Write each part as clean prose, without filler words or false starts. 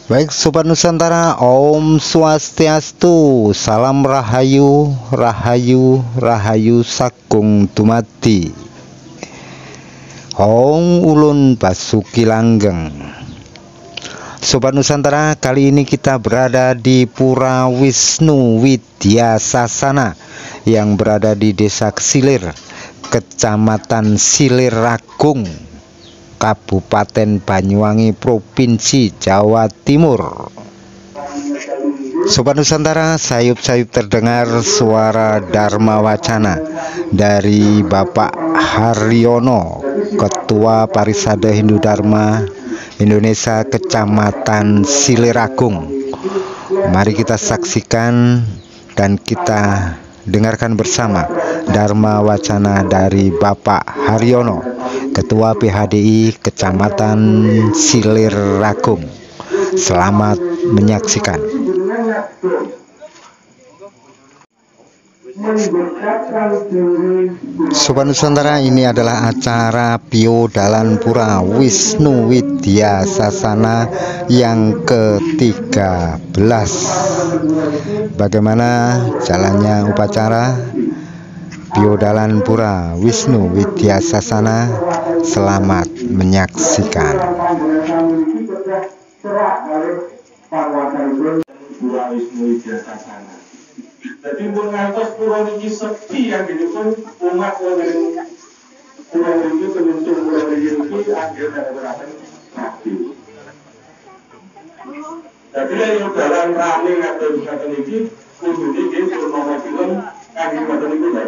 Baik Sobat Nusantara, Om Swastiastu, Salam Rahayu, Rahayu, Rahayu Sakung Dumadi. Hong Ulun Basuki Langgeng. Sobat Nusantara, kali ini kita berada di Pura Wisnu Widya Sasana yang berada di Desa Silir, Kecamatan Siliragung, Kabupaten Banyuwangi, Provinsi Jawa Timur. Sobat Nusantara, sayup-sayup terdengar suara Dharma Wacana dari Bapak Haryono, Ketua Parisade Hindu Dharma Indonesia Kecamatan Siliragung. Mari kita saksikan dan kita dengarkan bersama Dharma Wacana dari Bapak Haryono, Ketua PHDI Kecamatan Siliragung. Selamat menyaksikan. Sobat Nusantara, ini adalah acara Biodalan Pura Wisnu Widya Sasana yang ke-13. Bagaimana jalannya upacara Biodalan Pura Wisnu Widya Sasana? Selamat menyaksikan. Pura Wisnu Widya Sasana. Jadi pun ngantos pura niki sepi yang gitu pun umat wonten pura niki penuntung pura niki akhir dari mati. Jadi yang dalam rame ngatur kata niki kudu niki purnomo film kangge kata niku lho.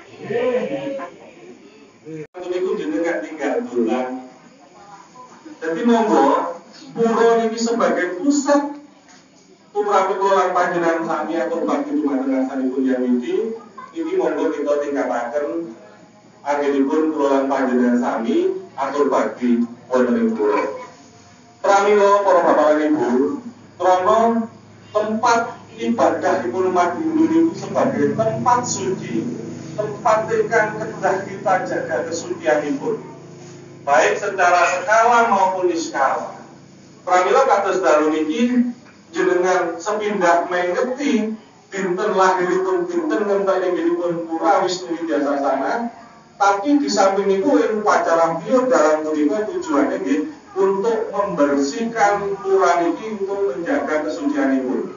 Kata niku jenengan tinggal dolan. Jadi monggo pura niki sebagai pusat Tumrapi kelolaan panjenengan sami atau bagi dumateng asalipun yang ini monggo kita tingkataken anggenipun kelolaan panjenengan sami atau bagi wonten ing pulau. Pramila para bapak lan ibu, krana tempat ibadahipun umat Hindu niku sebagai tempat suci, tempat ingkang kedah kita jaga kesucianipun, baik secara skala maupun niskala. Pramila kados dalu niki jenengan sepindah mengeti dinten lahiripun dinten ngenten inggilipun Pura Wisnu Widya Sasana, tapi di samping itu upacara Biodalan punika tujuannya nggih untuk membersihkan pura niki untuk menjaga kesucianipun.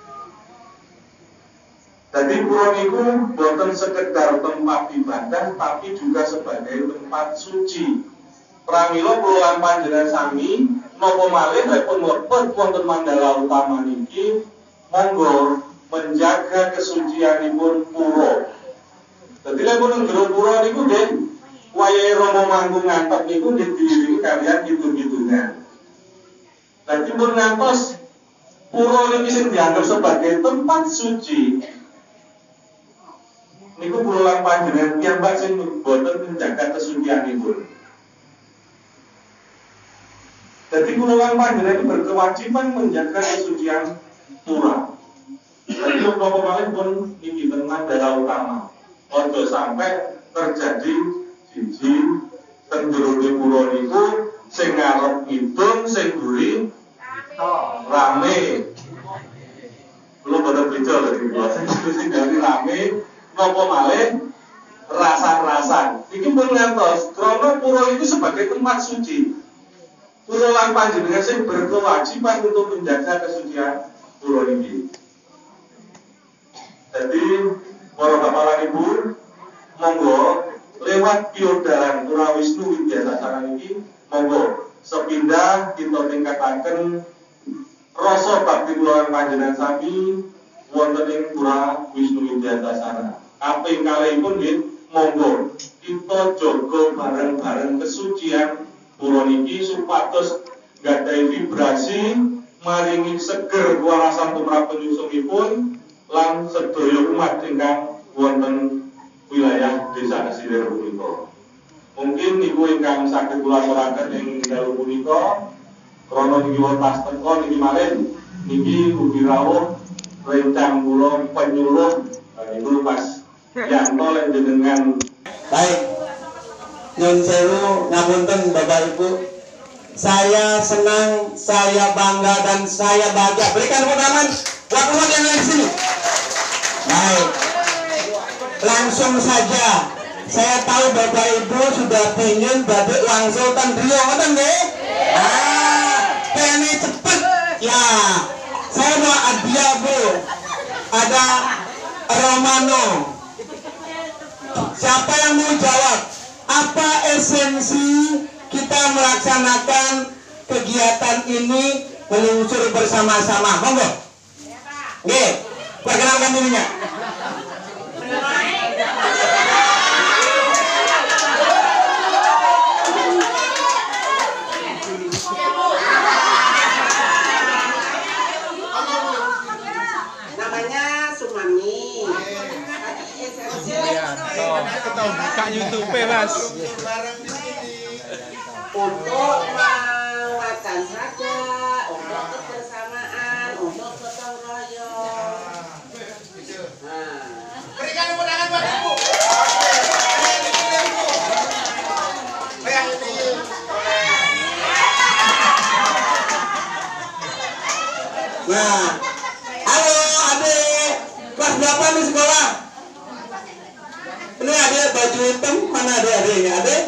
Jadi pura niku boten sekedar tempat ibadah tapi juga sebagai tempat suci. Pramila kula panjenengan sami napa malih repun mlebet wonten mandala utama niki monggo menjaga kesucianipun pura. Dadi lek pun njero pura niku nggih wayahe Rama manggung ngantep niku nggih diiringi kaliyan hitung-hitungan. Dadi pun ngantos pura niki sing dianggep sebagai tempat suci niku kula panjenengan piyambak sing boten menjaga kesucianipun. Jadi kula panjenengan itu berkewajiban menjaga kesucian pura. Jadi beberapa kali pun ini tenan daerah utama. Ojo sampai terjadi siji tenjerone pura niku sing ngarep ngidung sing mburi rame. Kula boten beda lho iki. Sing dari rame napa malih rasan-rasan. Iki pun ngantos krana pura itu sebagai tempat suci. Kula panjenengan sing berkewajiban untuk menjaga kesucian pura niki. Jadi para bapak lan ibu, monggo lewat Biodalan Pura Wisnu Widya Sasana niki monggo sepindah kita tingkataken rasa bakti kula panjenengan sami wonten ing Pura Wisnu Widya Sasana. Kaping kalihipun nggih monggo kita jaga bareng-bareng kesucian pura niki supados gadhahi vibrasi maringi seger kuwarasan tumrap penyusungipun lan sedaya umat ingkang wonten wilayah Desa Silir punika. Mungkin niku ingkang saged kula aturaken ing dalu punika krana niki wonten teka niki malih niki ugi rawuh rencang kula penyuluh niku pas yanto lan jenengan. Baik, nyun sewu ngapunten Bapak Ibu Saya senang, saya bangga, dan saya bahagia. Berikan tepuk tangan buat umat yang ada di sini. Baik, langsung saja. Saya tahu Bapak Ibu sudah ingin batik langsung tandrio, ngoten nggih? Kene cepet. Ya, saya mau hadiah Bu. Ada Romano. Siapa yang mau jawab? Apa esensi kita melaksanakan kegiatan ini meluncur bersama-sama? Monggo. Nggih, perkenalkan dirinya. Namanya Sumani. Kita buka YouTube Mas. Untuk menguatkan saja, untuk kebersamaan, untuk gotong royong. Berikan undangan buat Ibu. Nah, halo adik, kelas berapa nih sekolah? Ini adik baju hitam, mana adik-adiknya? Adik?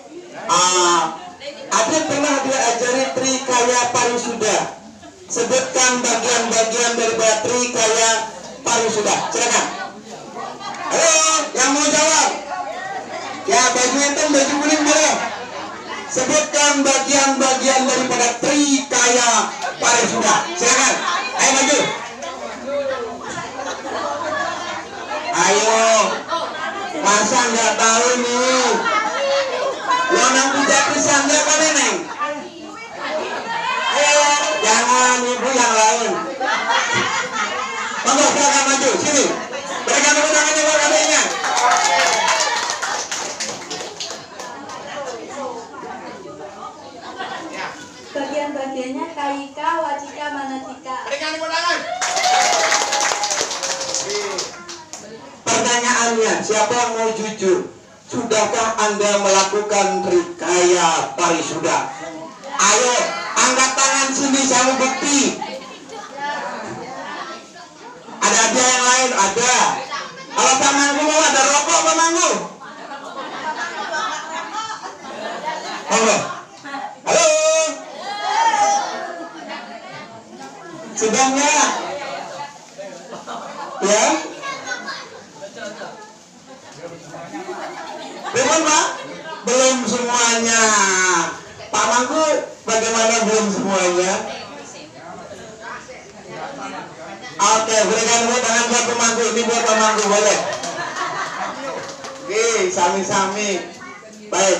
Adik pernah diajari Trikaya Parisuda. Sebutkan bagian-bagian dari Trikaya Parisuda. Silakan. Halo, yang mau jawab? Ya, baju hitam, baju kuning boleh. Sebutkan bagian-bagian daripada Trikaya Parisuda. Silakan. Ayo maju. Ayo. Masa nggak tahu nih? Lo nang pijat pisang nggak kan Neng? Ayo, jangan ibu yang lain. Monggo silakan maju sini. Berikan tepuk tangannya buat adiknya. Bagian-bagiannya Kaika, Wacika, Manatika. Berikan tepuk tangan. Pertanyaannya, siapa yang mau jujur? Sudahkah Anda melakukan Trikaya Parisuda? Ayo, angkat tangan sini, saya mau bukti. Ada yang lain? Ada. Kalau Pak Manggu mau ada rokok, Pak Manggu? Monggo. Halo. Sudah nggak? Ya? Belum Pak? Belum semuanya. Pak Manggu bagaimana belum semuanya? Oke, berikan tepuk tangan buat Pak Manggu. Ini buat Pak Manggu, boleh? Oke, sami-sami. Baik.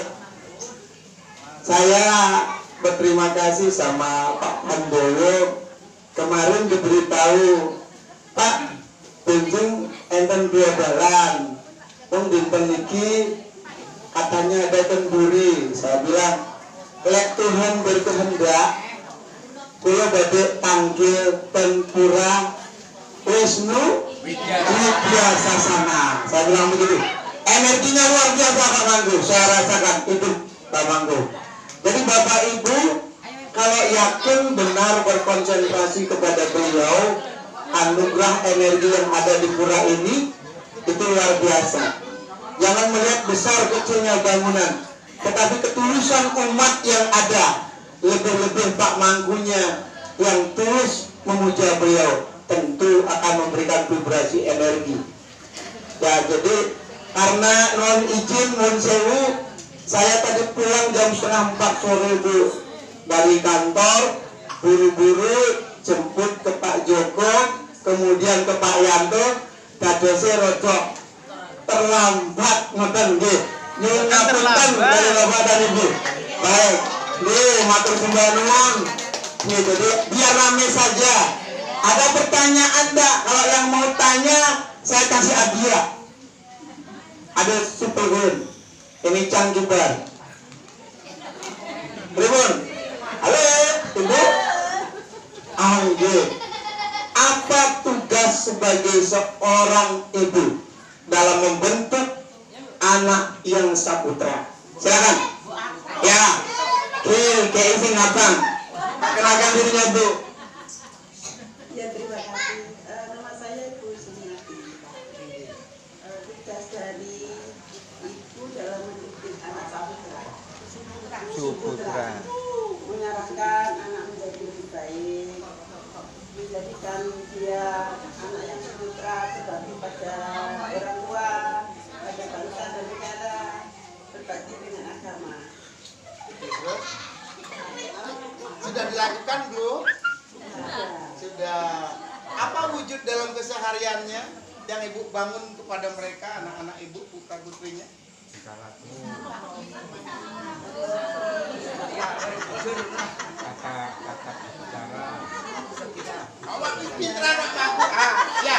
Saya berterima kasih sama Pak Handoyo. Kemarin diberitahu, Pak, benjing enten biodalan. Wong dinten iki katanya ada kenduri. Saya bilang, lek Tuhan berkehendak, kula badhe panggil Tempura Wisnu Widyasasana. Saya bilang begitu. Energinya luar biasa Pak Manggu. Saya rasakan itu Pak Manggu. Jadi Bapak Ibu, kalau yakin benar berkonsentrasi kepada beliau, anugerah energi yang ada di pura ini itu luar biasa. Jangan melihat besar kecilnya bangunan, tetapi ketulusan umat yang ada. Lebih-lebih Pak Manggunya yang tulus memuja beliau, tentu akan memberikan vibrasi energi. Ya, jadi karena non izin non sewu, saya tadi pulang jam 3:30 sore Bu, dari kantor, buru-buru jemput ke Pak Joko, kemudian ke Pak Yanto, dadose rodok terlambat ngoten nggih. Nyuwun ngapunten dari Bapak dan Ibu. Baik, nggih matur sembah nuwun. Nggih, jadi biar rame saja. Ada pertanyaan enggak? Kalau yang mau tanya, saya kasih hadiah. Ada supergun. Ini Cangkibar. Pripun? Halo, Ibu. Nggih. Apa tugas sebagai seorang ibu dalam membentuk anak yang saputra? Silakan. Ya. Kayak sing abang. Kenalkan dirinya Bu. Ya terima kasih. Nama saya Ibu Sumiati. Tugas dari Ibu dalam mendidik anak Saputra. Suputra. Mengarahkan anak menjadi lebih baik, menjadikan dia anak yang sejahtera berbakti pada orang tua, pada bangsa dan negara, berbakti dengan agama. Sudah dilakukan belum? Sudah. Apa wujud dalam kesehariannya yang ibu bangun kepada mereka, anak-anak ibu, putra putrinya? Kata bicara. Oh, pintar anak aku. Ya.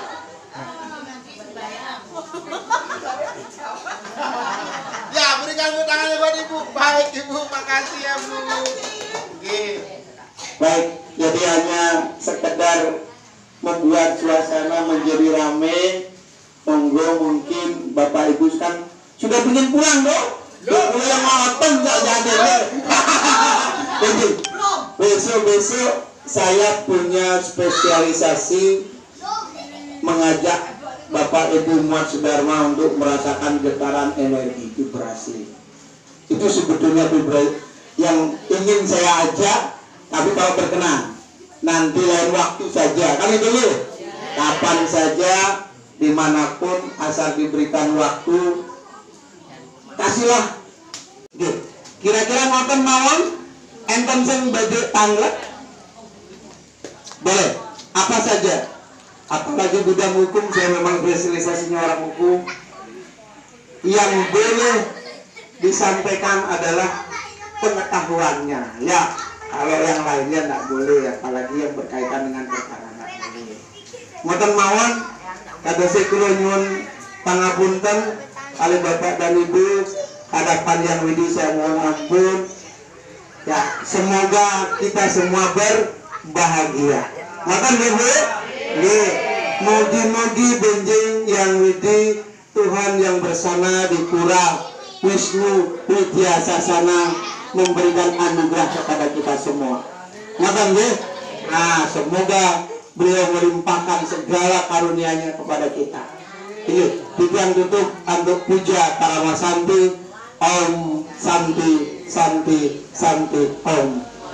Ya, berikan tepuk tangan buat ibu. Baik ibu, makasih ya bu. Oke. Baik, jadi hanya sekedar membuat suasana menjadi ramai. Monggo mungkin Bapak Ibu kan sudah ingin pulang dong. Pulang maraton nggak jadi. Jadi besok saya punya spesialisasi mengajak Bapak Ibu Muhammad Sudarma untuk merasakan getaran energi vibrasi. Itu sebetulnya vibrasi yang ingin saya ajak, tapi kalau berkenan nanti lain waktu saja. Kali dulu, kapan saja, dimanapun asal diberikan waktu, kasihlah. Kira-kira ngoten mawon, enten sing badhe tanglet, boleh. Apa saja. Apalagi bidang hukum, saya memang spesialisasinya orang hukum. Yang boleh disampaikan adalah pengetahuannya. Ya, kalau yang lainnya tidak boleh, apalagi yang berkaitan dengan perkara tidak boleh. Ngoten mawon, kados kula nyuwun pangapunten kali Bapak dan Ibu, hadapan yang widi saya mohon ampun. Ya, semoga kita semua berbahagia. Ngoten Ibu. Mugi-mugi benjing yang widi Tuhan yang bersama di Pura Wisnu Widya Sasana memberikan anugerah kepada kita semua. Ngoten nggih. Nah, semoga beliau melimpahkan segala karunia-Nya kepada kita. Iya, tujuan tutup untuk puja Karama Santi. Om Santi Santi Santi Om.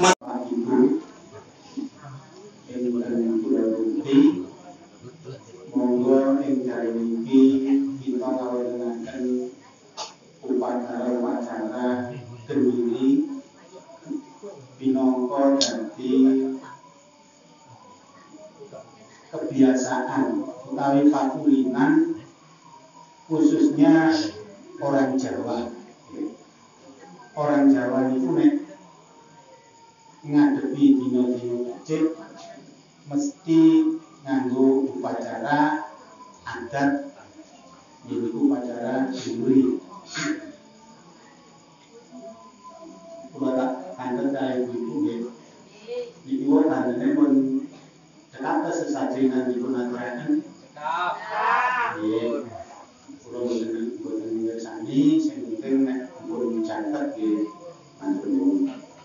Monggo ing dalem iki kita ngawuhaken upacara gemiri pinangka dadi kebiasaan utawi pakulinan khususnya orang Jawa. Orang Jawa niku nek ngadepi dina-dina Cid mesti nganggo upacara adat, yaitu upacara gemri. Kula tak kanten kaya ibu nggih. Ibu tandane pun cekap sesajengan dipun aturaken. Cekap. Nggih. Kula boten mirsani, sing penting nek pun catet nggih matur nuwun.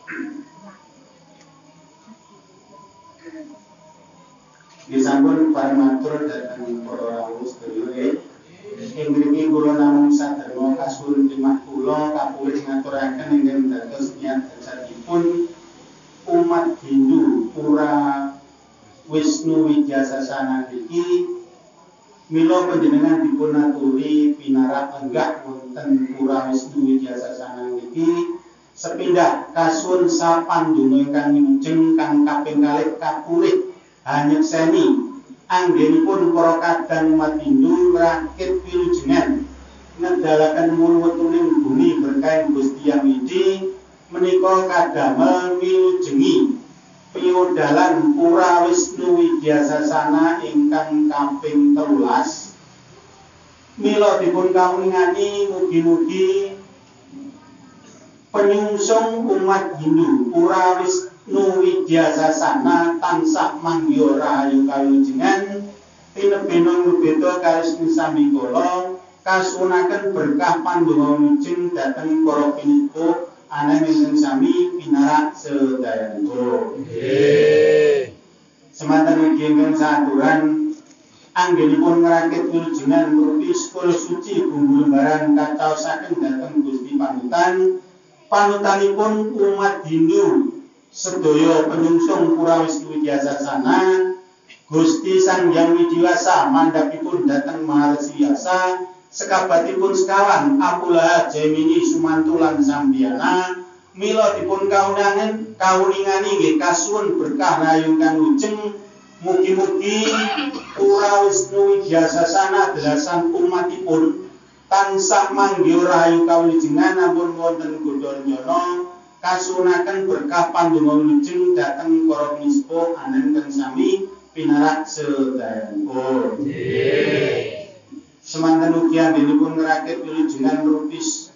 Disampun parmatur dhateng para rawuh sedaya. Ing mriki kula namung saderma kasuwun timah kula kapulih ngaturaken ingkang dados niat dhatengipun umat Hindu Pura Wisnu Widya Sasana iki mila panjenengan dipun aturi pinarak enggah wonten Pura Wisnu Widya Sasana niki sepindah kasuwun sapandonga ingkang wilujeng kang kaping kalih kapulih hanyekseni anggenipun para kadang umat Hindu rakit wilujengan ngedalaken mulwetuning bumi berkah Gusti Hyang Widi menika kadamel wilujengi piyudalan Pura Wisnu Widya Sasana ingkang kaping 13. Mila dipun kawingani mugi-mugi penyungsung umat Hindu Pura Wisnu Widya Sasana tansah manggya rahayu kawilujengan tinebena beda karesmi sami kala kasuwunaken berkah pandonga wilujeng dhateng para piniku ana ingkang sami pinarak sedayanipun. Semanten ugi ingkang saaturan anggenipun ngrakit wilujengan rupi sekul suci bumbu lembaran kacaosaken dhateng Gusti panutanipun umat Hindu sedaya penyungsung Pura Wisnu Widyasasana. Gusti Sang Hyang Widiwasa mandhapipun dhateng Maharesi Yasa sekabatipun sekawan Apulaha Jaimini Sumantulan Sambiana mila dipun kauningani nggih kasuwun berkah rayu kang ujeng. Mugi-mugi Pura Wisnu Widyasasana dalasan umatipun tansah manggih rahayu kawilujengan ampun wonten godha nyana kasuwunaken berkah pandonga wilujeng dhateng para pinispa ananging sami pinarak sedayanipun. Semanten ugi anggenipun ngrakit wilujengan rupis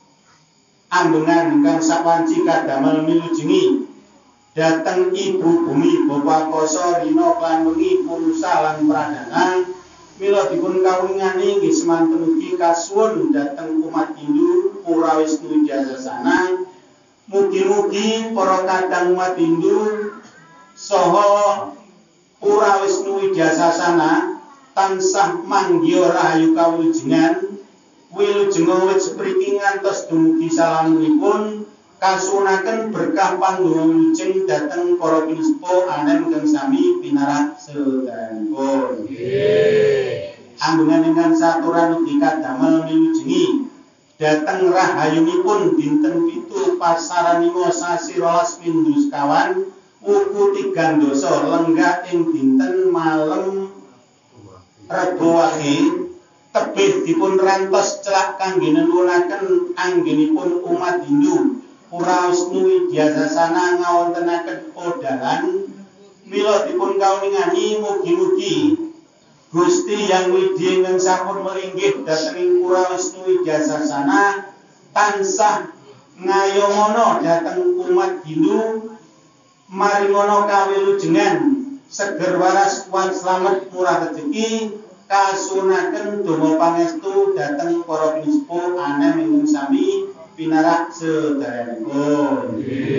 ambengan ingkang sawanci kadamel milujengi dhateng Ibu Bumi Bapa Koso Rina Klan Wengi Purusa lan Pradana mila dipun kawingani nggih semanten ugi kasuwun dhateng umat Hindu Pura Wisnu Widyasasana. Mugi-mugi para kadang umat Hindu saha Pura Wisnu Widyasasana tansah manggih rahayu kawilujengan wilujeng wit sepriki ngantos dumugi salaminipun kasuwunaken berkah pandonga wilujeng dhateng para pinispa ananging sami pinarak sedayanipun. Ambungan ingkang saturan ugi kadamel milujengi dhateng rahayunipun dinten 7 Pasaranima sasi 12 Pindhu sekawan wuku 3 dasa lenggah ing dinten malem Rebo Wage tebih dipun rantos celak kangge nelunaken anggenipun umat Hindu Pura Wisnu Widyasasana ngawontenaken odalan mila dipun kauningani mugi-mugi Gusti Hyang Widya ingkang sampun melinggih dhateng Pura Wisnu Widyasasana tansah ngayomono dhateng umat Hindu maringono kawilujengan seger waras kuat slamet murah rejeki kasuwunaken donga pangestu dhateng para pinispa ananging sami pinarak sedayanipun.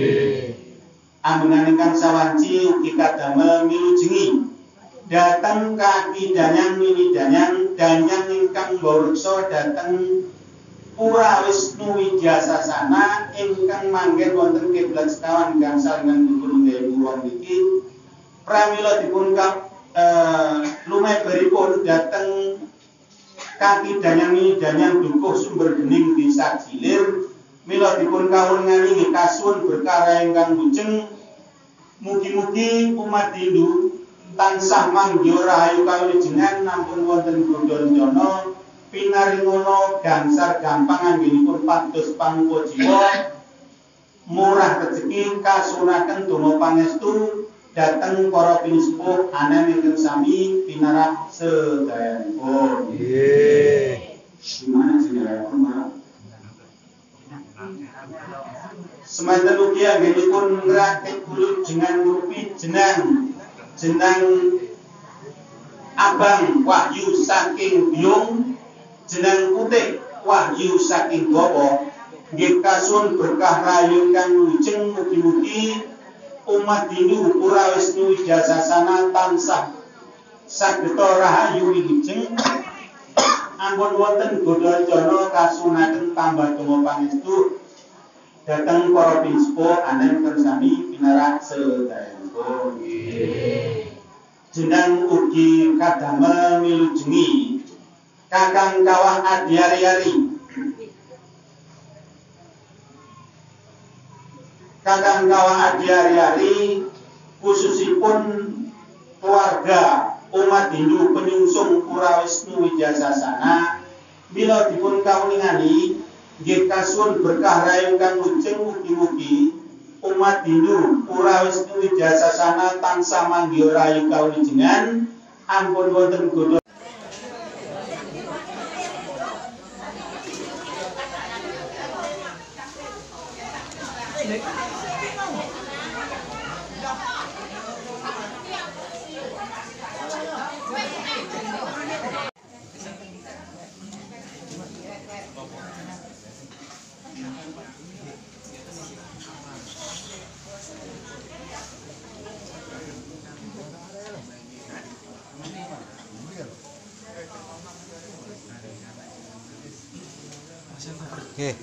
Ambungan ingkang sawanci ugi kadamel milujengi dhateng kaki danyang mini danyang ingkang mbawreksa dhateng Pura Wisnu Widyasasana ingkang manggen wonten kiblat sekawan gangsal ingkang dipun gayuh ruang niki pramila dipun lumeberipun dhateng kaki danyang mini danyang dukuh sumber bening desa Gilir mila dipun kawulingani nggih kasuwun berkah ingkang ujeng. Mugi-mugi umat Hindu tansah manggih rahayu kawilujengan nampun wonten godha rencana pinaringono gangsar gampang anggenipun pados pamuka jiwa murah rejeki kasuwunaken donga pangestu dhateng para pinispa ananging sami pinarak sedayanipun. Gimana jenengan semanten ugi anggenipun ngrakit wilujengan rupi jenang abang wahyu saking Biung jenang putih wahyu saking Bapa nggih kasuwun berkah rayu kang wilujeng. Mugi-mugi umat Hindu Pura Wisnu Widyasasana tansah sageta rahayu wilujeng ampun wonten godha rencana kasuwunaken tambah donga pangestu dhateng para pinispa ananging sami pinarak sedayanipun. Jeneng ugi kadamel milujengi Kakang Kawah Adiari-ari. Kakang Kawah Adiari-ari khususipun keluarga umat Hindu penyungsung Pura Wisnu Widyasasana mila dipun kawulingani nggih kasuwun berkah rayu kang ujeng. Mugi-mugi umat Hindu Pura Wisnu Widyasasana tansah manggih rayu kawilujengan ampun wonten godha Oke.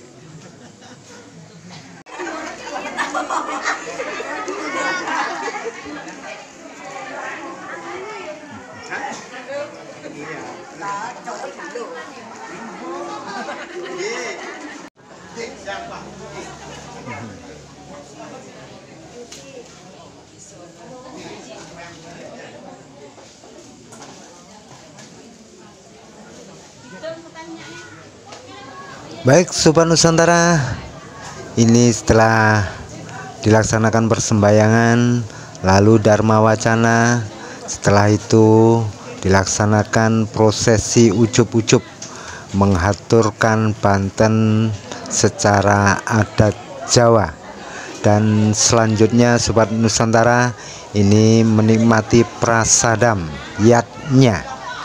Baik Sobat Nusantara, ini setelah dilaksanakan persembahyangan lalu Dharma Wacana, setelah itu dilaksanakan prosesi ucup-ucup menghaturkan Banten secara adat Jawa, dan selanjutnya Sobat Nusantara ini menikmati prasadam yatnya.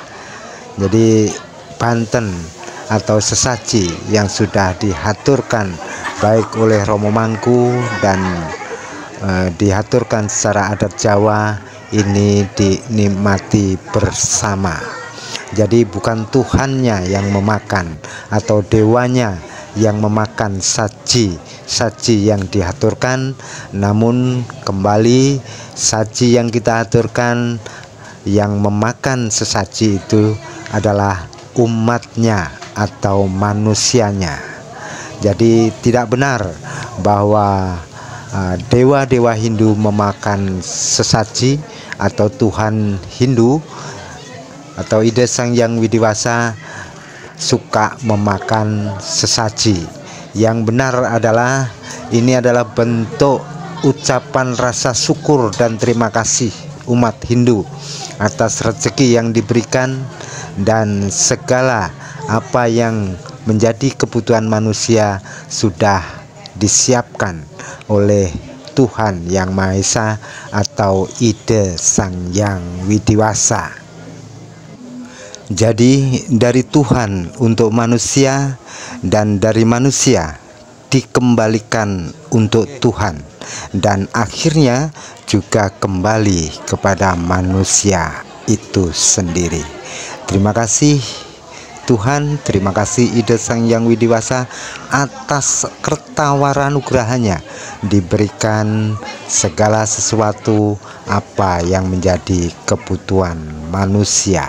Jadi Banten atau sesaji yang sudah dihaturkan baik oleh Romo Mangku dan dihaturkan secara adat Jawa ini dinikmati bersama. Jadi bukan Tuhannya yang memakan atau dewanya yang memakan saji yang dihaturkan, namun kembali saji yang kita haturkan yang memakan sesaji itu adalah umatnya atau manusianya. Jadi tidak benar bahwa dewa-dewa Hindu memakan sesaji atau Tuhan Hindu atau Ida Sang Hyang Widiwasa suka memakan sesaji. Yang benar adalah ini adalah bentuk ucapan rasa syukur dan terima kasih umat Hindu atas rezeki yang diberikan dan segala apa yang menjadi kebutuhan manusia sudah disiapkan oleh Tuhan Yang Maha Esa atau Ida Sang Hyang Widiwasa. Jadi dari Tuhan untuk manusia dan dari manusia dikembalikan untuk Tuhan dan akhirnya juga kembali kepada manusia itu sendiri. Terima kasih Tuhan, terima kasih Ida Sang Hyang Widiwasa atas kertawara anugerahnya diberikan segala sesuatu apa yang menjadi kebutuhan manusia.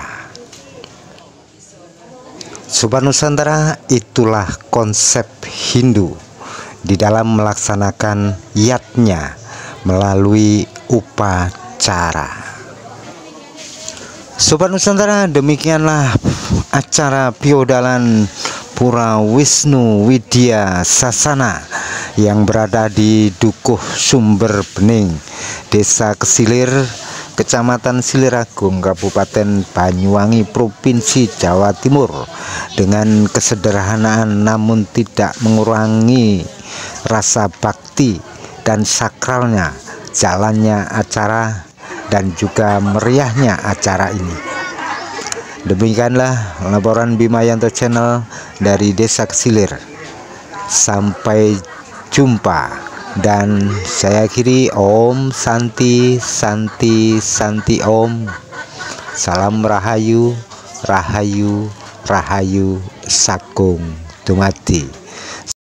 Sobat Nusantara, itulah konsep Hindu di dalam melaksanakan yatnya melalui upacara. Sobat Nusantara, demikianlah acara Piodalan Pura Wisnu Widya Sasana yang berada di Dukuh Sumber Bening, Desa Kesilir, Kecamatan Siliragung, Kabupaten Banyuwangi, Provinsi Jawa Timur, dengan kesederhanaan namun tidak mengurangi rasa bakti dan sakralnya jalannya acara dan juga meriahnya acara ini. Demikianlah laporan Bima Yanto Channel dari Desa Kesilir. Sampai jumpa dan saya akhiri Om Santi Santi Santi Om. Salam Rahayu Rahayu Rahayu Sagung Dumadi.